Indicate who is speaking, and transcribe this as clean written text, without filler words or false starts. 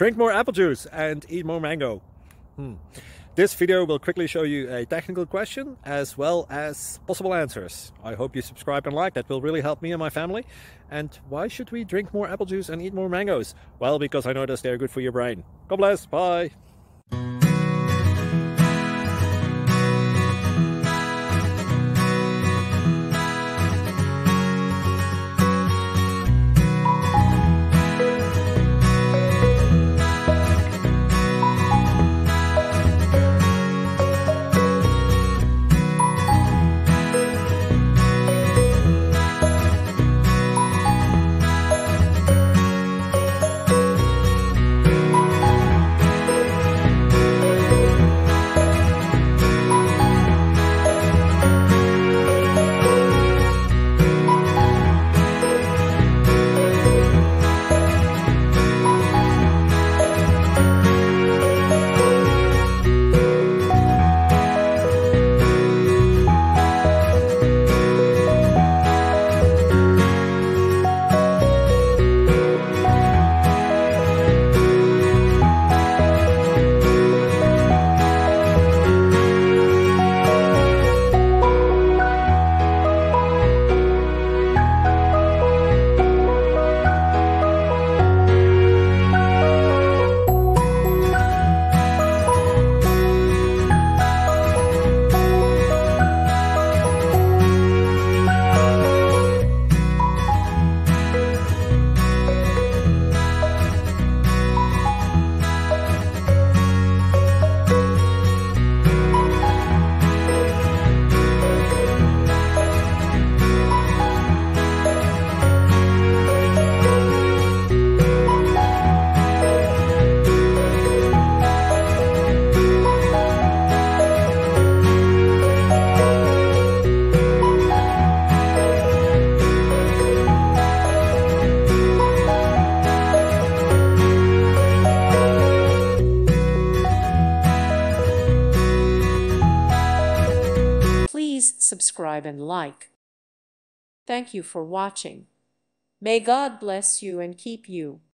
Speaker 1: Drink more apple juice and eat more mango. This video will quickly show you a technical question as well as possible answers. I hope you subscribe and like, that will really help me and my family. And why should we drink more apple juice and eat more mangoes? Well, because I noticed they're good for your brain. God bless, bye!
Speaker 2: Please subscribe and like. Thank you for watching. May God bless you and keep you.